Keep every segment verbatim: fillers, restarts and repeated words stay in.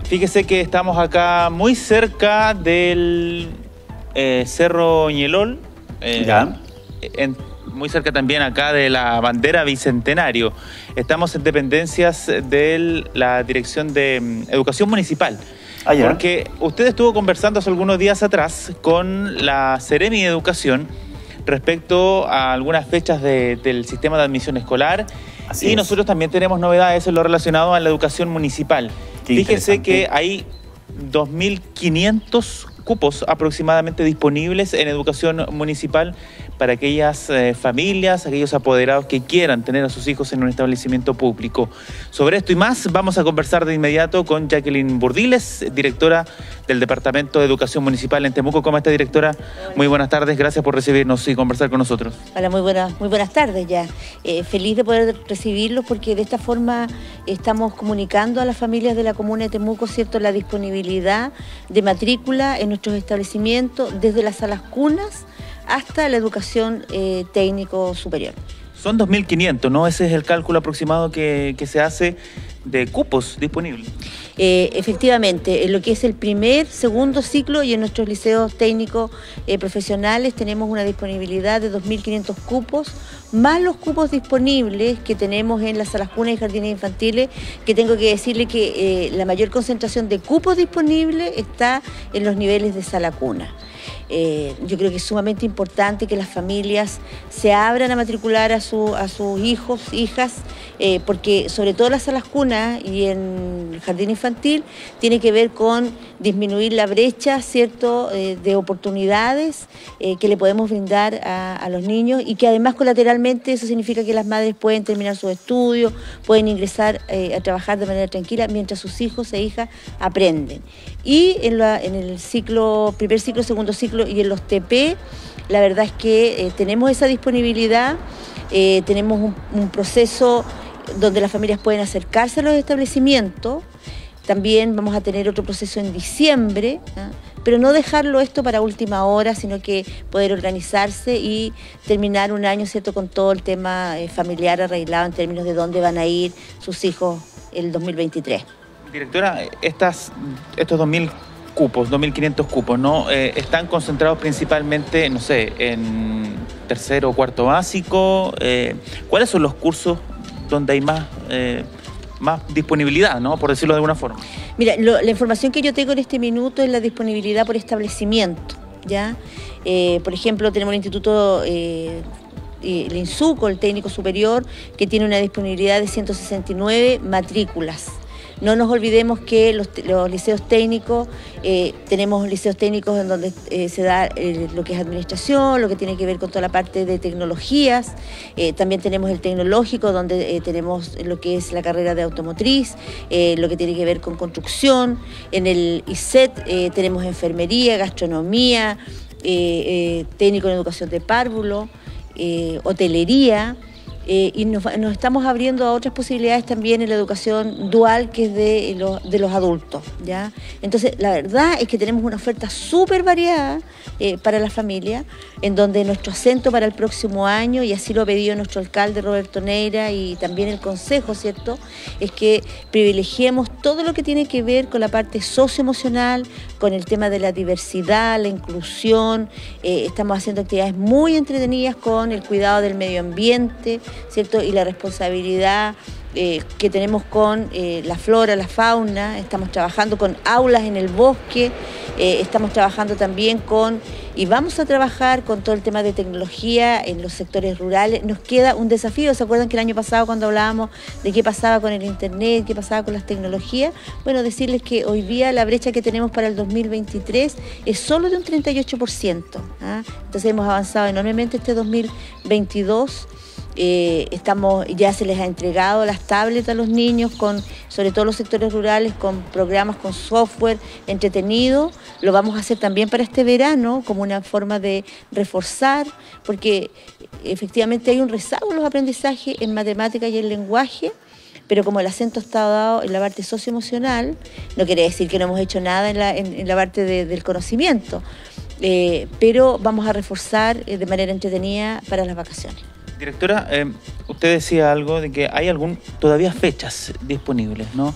Fíjese que estamos acá muy cerca del eh, Cerro Ñelol, eh, ya. En, muy cerca también acá de la bandera Bicentenario. Estamos en dependencias de la Dirección de mm, Educación Municipal. Ah, ya. Porque usted estuvo conversando hace algunos días atrás con la Seremi de Educación respecto a algunas fechas de, del sistema de admisión escolar. Así y es. nosotros también tenemos novedades en lo relacionado a la educación municipal. Qué Fíjese que hay dos mil quinientos cupos aproximadamente disponibles en educación municipal para aquellas eh, familias, aquellos apoderados que quieran tener a sus hijos en un establecimiento público. Sobre esto y más vamos a conversar de inmediato con Jacqueline Burdiles, directora del Departamento de Educación Municipal en Temuco. ¿Cómo está, directora? Hola. Muy buenas tardes, gracias por recibirnos y conversar con nosotros. Hola, muy buenas, muy buenas tardes ya. Eh, feliz de poder recibirlos porque de esta forma estamos comunicando a las familias de la comuna de Temuco, ¿cierto?, la disponibilidad de matrícula en nuestros establecimientos, desde las salas cunas hasta la educación eh, técnico superior. Son dos mil quinientos, ¿no? Ese es el cálculo aproximado que, que se hace de cupos disponibles. Eh, efectivamente, en lo que es el primer, segundo ciclo y en nuestros liceos técnicos eh, profesionales tenemos una disponibilidad de dos mil quinientos cupos, más los cupos disponibles que tenemos en las salas cunas y jardines infantiles, que tengo que decirle que eh, la mayor concentración de cupos disponibles está en los niveles de sala cuna. Eh, yo creo que es sumamente importante que las familias se abran a matricular a, su, a sus hijos, hijas, eh, porque sobre todo las salas cunas y en el jardín infantil tiene que ver con disminuir la brecha, ¿cierto?, eh, de oportunidades eh, que le podemos brindar a, a los niños, y que además colateralmente eso significa que las madres pueden terminar sus estudios, pueden ingresar eh, a trabajar de manera tranquila mientras sus hijos e hijas aprenden. Y en, la, en el ciclo, primer ciclo, segundo ciclo y en los T P, la verdad es que eh, tenemos esa disponibilidad, eh, tenemos un, un proceso donde las familias pueden acercarse a los establecimientos. También vamos a tener otro proceso en diciembre, ¿eh? Pero no dejarlo esto para última hora, sino que poder organizarse y terminar un año, ¿cierto?, con todo el tema eh, familiar arreglado en términos de dónde van a ir sus hijos el dos mil veintitrés. Directora, estas, estos dos mil cupos, dos mil quinientos cupos, ¿no? Eh, están concentrados principalmente, no sé, en tercero o cuarto básico. Eh, ¿Cuáles son los cursos donde hay más, eh, más disponibilidad, ¿no?, por decirlo de alguna forma? Mira, lo, la información que yo tengo en este minuto es la disponibilidad por establecimiento, ¿ya? Eh, por ejemplo, tenemos el Instituto... Eh, el INSUCO, el técnico superior, que tiene una disponibilidad de ciento sesenta y nueve matrículas. No nos olvidemos que los, los liceos técnicos, eh, tenemos liceos técnicos en donde eh, se da eh, lo que es administración, lo que tiene que ver con toda la parte de tecnologías. Eh, también tenemos el tecnológico, donde eh, tenemos lo que es la carrera de automotriz, eh, lo que tiene que ver con construcción. En el I S E T eh, tenemos enfermería, gastronomía, eh, eh, técnico en educación de párvulo, eh, hotelería. Eh, y nos, nos estamos abriendo a otras posibilidades también en la educación dual, que es de los, de los adultos, ¿ya? Entonces, la verdad es que tenemos una oferta súper variada eh, para la familia, en donde nuestro acento para el próximo año, y así lo ha pedido nuestro alcalde Roberto Neira y también el consejo, ¿cierto?, es que privilegiemos todo lo que tiene que ver con la parte socioemocional, con el tema de la diversidad, la inclusión. Eh, estamos haciendo actividades muy entretenidas con el cuidado del medio ambiente, ¿cierto?, y la responsabilidad eh, que tenemos con eh, la flora, la fauna. Estamos trabajando con aulas en el bosque, eh, estamos trabajando también con, y vamos a trabajar con todo el tema de tecnología en los sectores rurales. Nos queda un desafío. ¿Se acuerdan que el año pasado, cuando hablábamos de qué pasaba con el internet, qué pasaba con las tecnologías? Bueno, decirles que hoy día la brecha que tenemos para el dos mil veintitrés es solo de un treinta y ocho por ciento, ¿ah? Entonces hemos avanzado enormemente este dos mil veintidós. Eh, estamos, ya se les ha entregado las tablets a los niños, con, sobre todo los sectores rurales, con programas, con software entretenido. Lo vamos a hacer también para este verano como una forma de reforzar, porque efectivamente hay un rezago en los aprendizajes en matemáticas y en lenguaje, pero como el acento está dado en la parte socioemocional, no quiere decir que no hemos hecho nada en la, en, en la parte de, del conocimiento, eh, pero vamos a reforzar eh, de manera entretenida para las vacaciones. Directora, eh, usted decía algo de que hay algún todavía fechas disponibles, ¿no?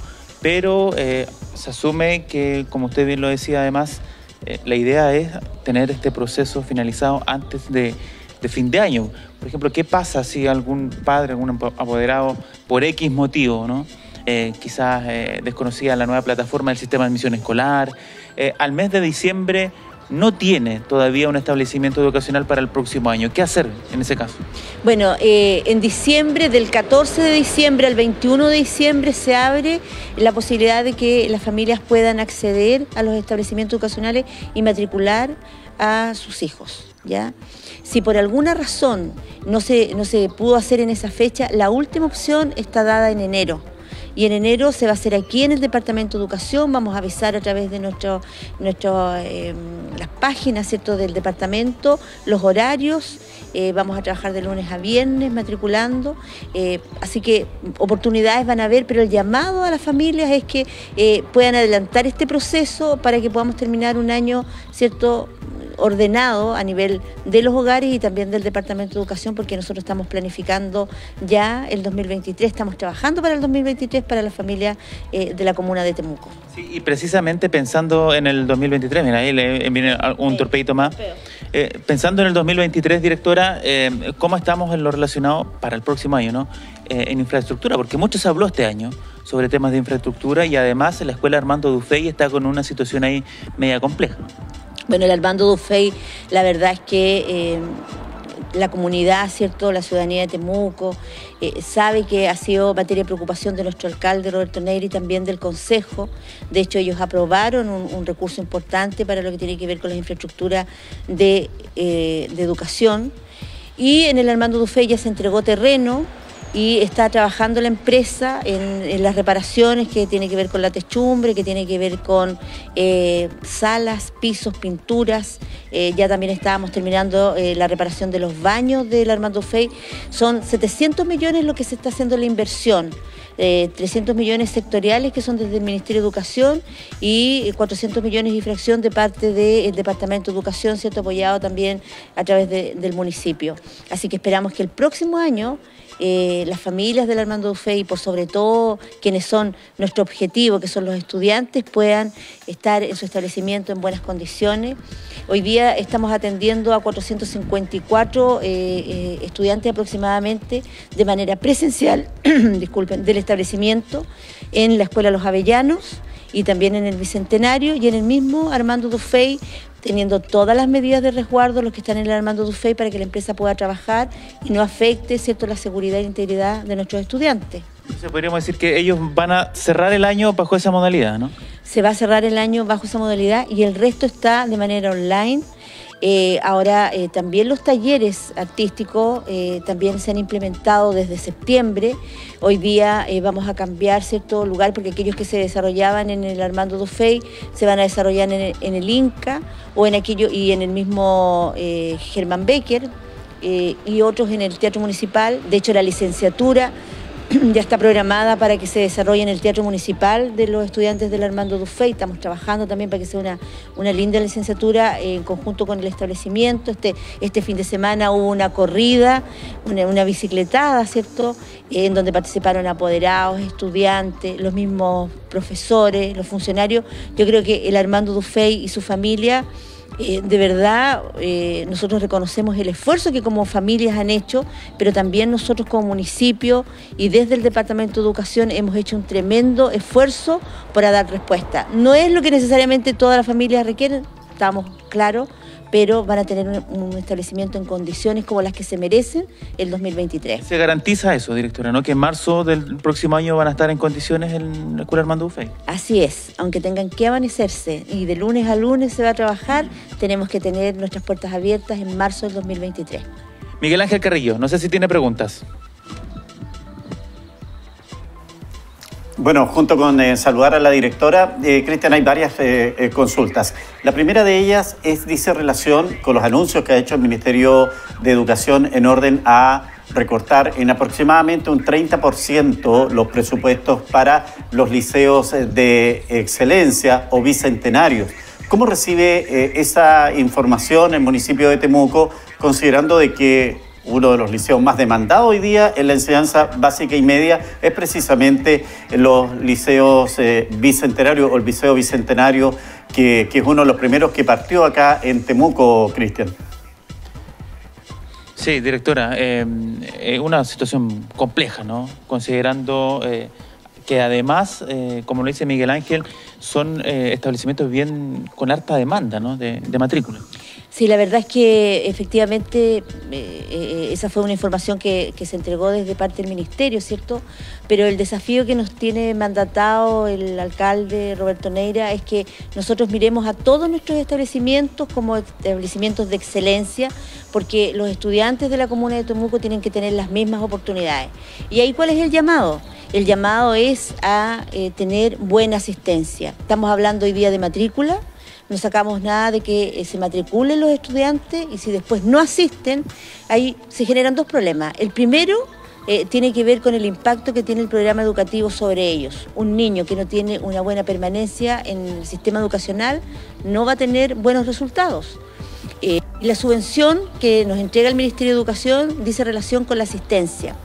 pero eh, se asume que, como usted bien lo decía, además, eh, la idea es tener este proceso finalizado antes de, de fin de año. Por ejemplo, ¿qué pasa si algún padre, algún apoderado, por X motivo, ¿no? eh, quizás eh, desconocida la nueva plataforma del sistema de admisión escolar, eh, al mes de diciembre no tiene todavía un establecimiento educacional para el próximo año? ¿Qué hacer en ese caso? Bueno, eh, en diciembre, del catorce de diciembre al veintiuno de diciembre, se abre la posibilidad de que las familias puedan acceder a los establecimientos educacionales y matricular a sus hijos, ¿ya? Si por alguna razón no se, no se pudo hacer en esa fecha, la última opción está dada en enero. Y en enero se va a hacer aquí en el Departamento de Educación. Vamos a avisar a través de nuestro, nuestro, eh, las páginas, ¿cierto?, del departamento, los horarios. Eh, vamos a trabajar de lunes a viernes matriculando, eh, así que oportunidades van a haber, pero el llamado a las familias es que eh, puedan adelantar este proceso para que podamos terminar un año, ¿cierto?, ordenado a nivel de los hogares y también del Departamento de Educación, porque nosotros estamos planificando ya el dos mil veintitrés, estamos trabajando para el dos mil veintitrés para las familias eh, de la comuna de Temuco. Sí, y precisamente pensando en el dos mil veintitrés, mira, ahí le viene un sí, torpeito más. Eh, pensando en el dos mil veintitrés, directora, eh, ¿cómo estamos en lo relacionado para el próximo año, ¿no? eh, en infraestructura? Porque mucho se habló este año sobre temas de infraestructura y además la escuela Armando Dufey está con una situación ahí media compleja. Bueno, el Armando Dufey, la verdad es que eh, la comunidad, ¿cierto?, la ciudadanía de Temuco, eh, sabe que ha sido materia de preocupación de nuestro alcalde Roberto Negri y también del Consejo. De hecho, ellos aprobaron un, un recurso importante para lo que tiene que ver con las infraestructuras de, eh, de educación. Y en el Armando Dufey ya se entregó terreno y está trabajando la empresa en, en las reparaciones que tiene que ver con la techumbre, que tiene que ver con eh, salas, pisos, pinturas. Eh, ya también estábamos terminando eh, la reparación de los baños del Armando Dufey. Son setecientos millones lo que se está haciendo la inversión. Eh, trescientos millones sectoriales que son desde el Ministerio de Educación y cuatrocientos millones de fracción de parte del Departamento de Educación, ¿cierto?, apoyado también a través de, del municipio. Así que esperamos que el próximo año Eh, las familias del Armando Dufey y por sobre todo quienes son nuestro objetivo, que son los estudiantes, puedan estar en su establecimiento en buenas condiciones. Hoy día estamos atendiendo a cuatrocientos cincuenta y cuatro eh, eh, estudiantes aproximadamente de manera presencial, disculpen, del establecimiento en la Escuela Los Avellanos y también en el Bicentenario y en el mismo Armando Dufey, teniendo todas las medidas de resguardo los que están en el Armando Dufey para que la empresa pueda trabajar y no afecte, ¿cierto?, la seguridad e integridad de nuestros estudiantes. Entonces podríamos decir que ellos van a cerrar el año bajo esa modalidad, ¿no? Se va a cerrar el año bajo esa modalidad y el resto está de manera online. Eh, ahora eh, también los talleres artísticos eh, también se han implementado desde septiembre. Hoy día eh, vamos a cambiar cierto lugar porque aquellos que se desarrollaban en el Armando Dufey se van a desarrollar en el, en el Inca o en aquello y en el mismo eh, Germán Becker eh, y otros en el Teatro Municipal. De hecho, la licenciatura ya está programada para que se desarrolle en el Teatro Municipal de los estudiantes del Armando Dufey. Estamos trabajando también para que sea una, una linda licenciatura en conjunto con el establecimiento. Este, este fin de semana hubo una corrida, una, una bicicletada, ¿cierto?, en donde participaron apoderados, estudiantes, los mismos profesores, los funcionarios. Yo creo que el Armando Dufey y su familia, Eh, de verdad, eh, nosotros reconocemos el esfuerzo que como familias han hecho, pero también nosotros como municipio y desde el Departamento de Educación hemos hecho un tremendo esfuerzo para dar respuesta. No es lo que necesariamente todas las familias requieren, estamos claros, pero van a tener un, un establecimiento en condiciones como las que se merecen el dos mil veintitrés. ¿Se garantiza eso, directora, no, que en marzo del próximo año van a estar en condiciones en la Escuela Armando Dufey? Así es, aunque tengan que amanecerse y de lunes a lunes se va a trabajar, tenemos que tener nuestras puertas abiertas en marzo del dos mil veintitrés. Miguel Ángel Carrillo, no sé si tiene preguntas. Bueno, junto con eh, saludar a la directora, eh, Cristian, hay varias eh, eh, consultas. La primera de ellas es, dice, relación con los anuncios que ha hecho el Ministerio de Educación en orden a recortar en aproximadamente un treinta por ciento los presupuestos para los liceos de excelencia o bicentenarios. ¿Cómo recibe eh, esa información el municipio de Temuco, considerando de que uno de los liceos más demandados hoy día en la enseñanza básica y media es precisamente los liceos eh, bicentenarios o el liceo bicentenario, que, que es uno de los primeros que partió acá en Temuco, Cristian. Sí, directora, es eh, una situación compleja, ¿no? Considerando eh, que además, eh, como lo dice Miguel Ángel, son eh, establecimientos bien con harta demanda, ¿no? de, de matrícula. Sí, la verdad es que efectivamente eh, eh, esa fue una información que, que se entregó desde parte del Ministerio, ¿cierto? Pero el desafío que nos tiene mandatado el alcalde Roberto Neira es que nosotros miremos a todos nuestros establecimientos como establecimientos de excelencia, porque los estudiantes de la comuna de Temuco tienen que tener las mismas oportunidades. ¿Y ahí cuál es el llamado? El llamado es a eh, tener buena asistencia. Estamos hablando hoy día de matrícula. No sacamos nada de que eh, se matriculen los estudiantes y si después no asisten, ahí se generan dos problemas. El primero eh, tiene que ver con el impacto que tiene el programa educativo sobre ellos. Un niño que no tiene una buena permanencia en el sistema educacional no va a tener buenos resultados. Eh, y la subvención que nos entrega el Ministerio de Educación dice relación con la asistencia.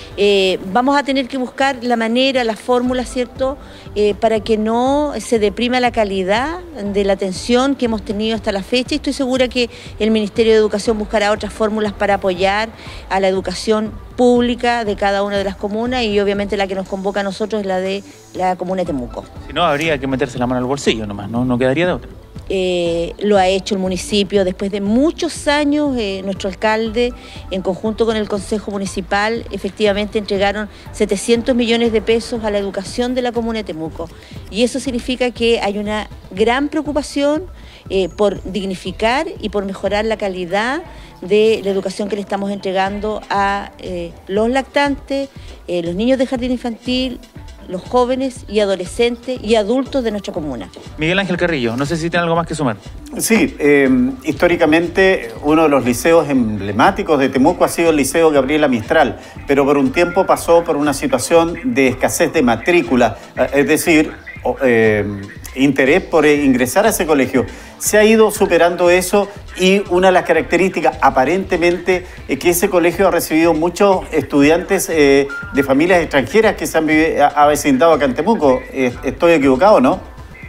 Eh, vamos a tener que buscar la manera, la fórmula, ¿cierto?, eh, para que no se deprima la calidad de la atención que hemos tenido hasta la fecha. Y estoy segura que el Ministerio de Educación buscará otras fórmulas para apoyar a la educación pública de cada una de las comunas, y obviamente la que nos convoca a nosotros es la de la comuna de Temuco. Si no, habría que meterse la mano al bolsillo nomás, no, no quedaría de otra. Eh, lo ha hecho el municipio después de muchos años. Eh, nuestro alcalde, en conjunto con el Consejo Municipal, efectivamente entregaron setecientos millones de pesos a la educación de la comuna de Temuco. Y eso significa que hay una gran preocupación eh, por dignificar y por mejorar la calidad de la educación que le estamos entregando a eh, los lactantes, eh, los niños de jardín infantil, los jóvenes y adolescentes y adultos de nuestra comuna. Miguel Ángel Carrillo, no sé si tiene algo más que sumar. Sí, eh, históricamente uno de los liceos emblemáticos de Temuco ha sido el Liceo Gabriela Mistral, pero por un tiempo pasó por una situación de escasez de matrícula, es decir, eh, interés por ingresar a ese colegio. Se ha ido superando eso y una de las características aparentemente es que ese colegio ha recibido muchos estudiantes eh, de familias extranjeras que se han avecindado acá en Temuco. ¿Estoy equivocado, no?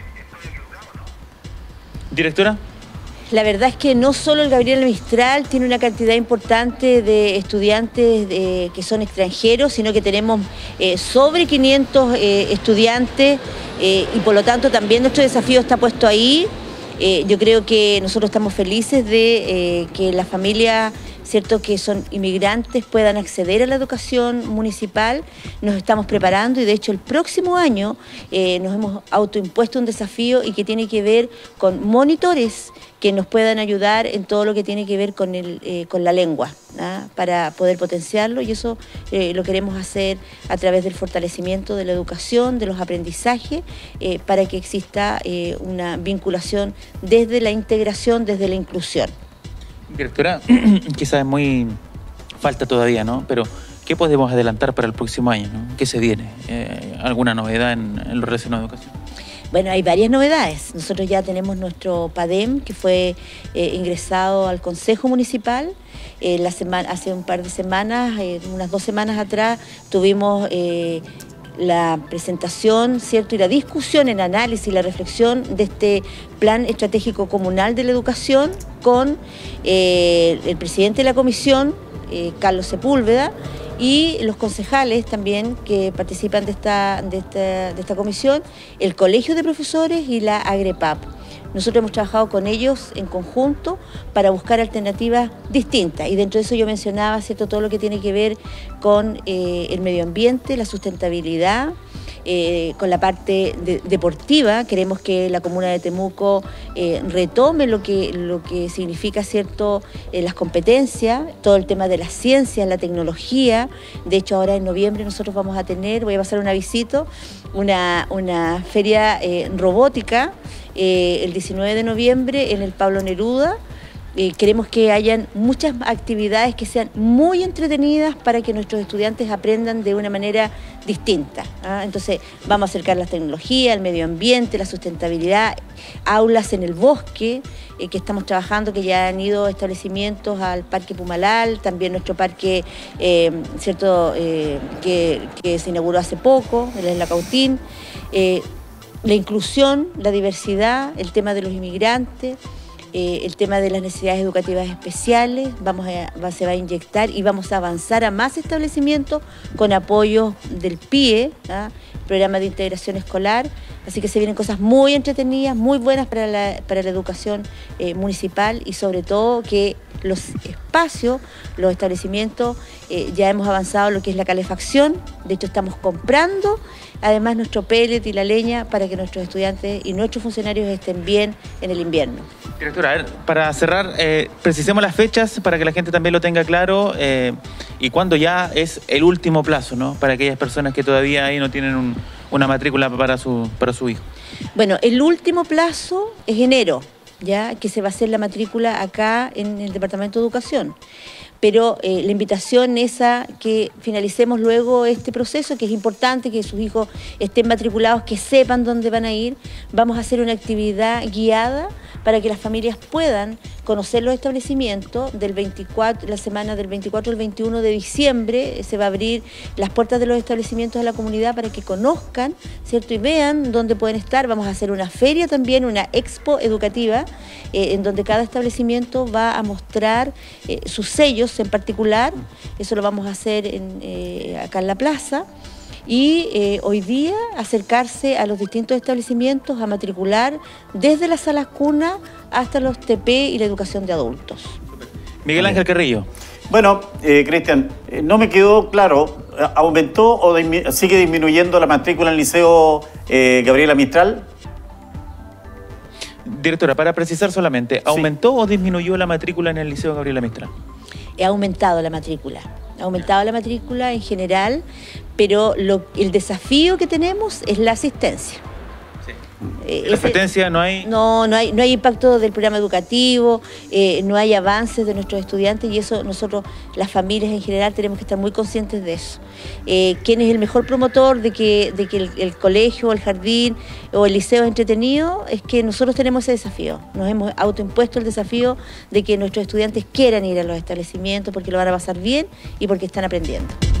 Directora. La verdad es que no solo el Gabriela Mistral tiene una cantidad importante de estudiantes de, que son extranjeros, sino que tenemos eh, sobre quinientos eh, estudiantes eh, y por lo tanto también nuestro desafío está puesto ahí. Eh, yo creo que nosotros estamos felices de eh, que las familias, ¿cierto?, que son inmigrantes puedan acceder a la educación municipal. Nos estamos preparando y de hecho el próximo año eh, nos hemos autoimpuesto un desafío y que tiene que ver con monitores que nos puedan ayudar en todo lo que tiene que ver con, el, eh, con la lengua, ¿no?, para poder potenciarlo, y eso eh, lo queremos hacer a través del fortalecimiento de la educación, de los aprendizajes, eh, para que exista eh, una vinculación desde la integración, desde la inclusión. Directora, quizás es muy falta todavía, ¿no? Pero ¿qué podemos adelantar para el próximo año, ¿no? ¿Qué se viene? Eh, ¿Alguna novedad en, en lo relacionado a educación? Bueno, hay varias novedades. Nosotros ya tenemos nuestro PADEM, que fue eh, ingresado al Consejo Municipal. Eh, la semana, hace un par de semanas, eh, unas dos semanas atrás, tuvimos eh, la presentación, ¿cierto?, y la discusión, el análisis, la reflexión de este Plan Estratégico Comunal de la Educación con eh, el presidente de la comisión, eh, Carlos Sepúlveda, y los concejales también que participan de esta, de, esta, de esta comisión, el Colegio de Profesores y la AGREPAP. Nosotros hemos trabajado con ellos en conjunto para buscar alternativas distintas, y dentro de eso yo mencionaba, ¿cierto?, todo lo que tiene que ver con eh, el medio ambiente, la sustentabilidad, eh, con la parte de, deportiva. Queremos que la comuna de Temuco eh, retome lo que, lo que significa, ¿cierto?, eh, las competencias, todo el tema de las ciencias, la tecnología. De hecho, ahora en noviembre nosotros vamos a tener, voy a pasar una visita, una, una feria eh, robótica, Eh, el diecinueve de noviembre en el Pablo Neruda, Eh, queremos que hayan muchas actividades que sean muy entretenidas para que nuestros estudiantes aprendan de una manera distinta, ¿ah? Entonces vamos a acercar la tecnología, el medio ambiente, la sustentabilidad, aulas en el bosque, eh, que estamos trabajando, que ya han ido establecimientos al Parque Pumalal, también nuestro parque, eh, cierto, eh, que, que se inauguró hace poco, el Isla Cautín, eh, la inclusión, la diversidad, el tema de los inmigrantes. Eh, el tema de las necesidades educativas especiales, vamos a, va, se va a inyectar y vamos a avanzar a más establecimientos con apoyo del P I E, ¿ah? Programa de Integración Escolar, así que se vienen cosas muy entretenidas, muy buenas para la, para la educación eh, municipal y sobre todo que los espacios, los establecimientos, eh, ya hemos avanzado en lo que es la calefacción, de hecho estamos comprando además nuestro pellet y la leña para que nuestros estudiantes y nuestros funcionarios estén bien en el invierno. Directora, a ver, para cerrar, eh, precisemos las fechas para que la gente también lo tenga claro eh, y cuándo ya es el último plazo, ¿no? Para aquellas personas que todavía ahí no tienen un, una matrícula para su, para su hijo. Bueno, el último plazo es enero, ya que se va a hacer la matrícula acá en el Departamento de Educación. Pero eh, la invitación es a que finalicemos luego este proceso, que es importante que sus hijos estén matriculados, que sepan dónde van a ir. Vamos a hacer una actividad guiada para que las familias puedan conocer los establecimientos. Del veinticuatro, la semana del veinticuatro al veintiuno de diciembre se va a abrir las puertas de los establecimientos a la comunidad para que conozcan, ¿cierto? Y vean dónde pueden estar. Vamos a hacer una feria también, una expo educativa, eh, en donde cada establecimiento va a mostrar eh, sus sellos en particular. Eso lo vamos a hacer en, eh, acá en la plaza. Y eh, hoy día acercarse a los distintos establecimientos a matricular desde las salas cuna hasta los T P y la educación de adultos. Miguel Ángel Carrillo. Bueno, eh, Cristian, eh, no me quedó claro, ¿aumentó o dismi- sigue disminuyendo la matrícula en el Liceo eh, Gabriela Mistral? Directora, para precisar solamente, ¿aumentó sí. o disminuyó la matrícula en el Liceo Gabriela Mistral? Ha aumentado la matrícula, ha aumentado la matrícula en general, pero lo, el desafío que tenemos es la asistencia. Sí. Eh, ¿La asistencia no hay? No, no hay, no hay impacto del programa educativo, eh, no hay avances de nuestros estudiantes y eso nosotros, las familias en general, tenemos que estar muy conscientes de eso. Eh, ¿Quién es el mejor promotor de que, de que el, el colegio, el jardín o el liceo es entretenido? Es que nosotros tenemos ese desafío. Nos hemos autoimpuesto el desafío de que nuestros estudiantes quieran ir a los establecimientos porque lo van a pasar bien y porque están aprendiendo.